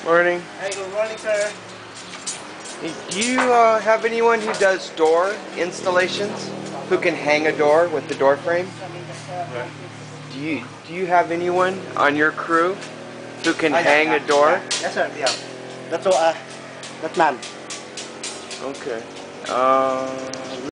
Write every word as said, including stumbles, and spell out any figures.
Morning. Hey, good morning, sir. Do you uh, have anyone who does door installations? Who can hang a door with the door frame? Right. Do you do you have anyone on your crew who can Ah, yeah, hang yeah, a door? yeah. Yes, sir. Yeah. That's all. Uh, that man. Okay. Uh,